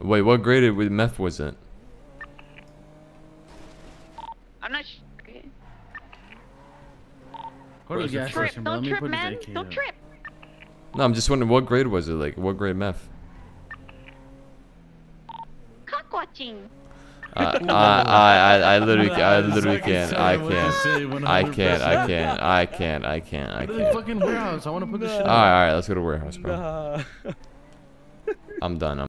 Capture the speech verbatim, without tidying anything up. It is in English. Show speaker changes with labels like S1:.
S1: Wait, what grade with meth was it?
S2: I'm not sure.
S3: Go to the gas
S2: Trip.
S3: station, bro.
S2: Don't
S3: Let me
S2: trip,
S3: put his
S2: man.
S3: A K
S2: Don't
S3: up.
S2: trip.
S1: No, I'm just wondering what grade was it? Like, what grade meth?
S2: Cock watching.
S1: Uh, I, I, I, I literally, I literally can't. I can't. I can't. I can't. I can't. I can't. I
S3: Go to the
S1: can't.
S3: fucking warehouse. I want to put this shit
S1: All
S3: up.
S1: right, all right. Let's go to warehouse, bro.
S4: Nah.
S1: I'm done. I'm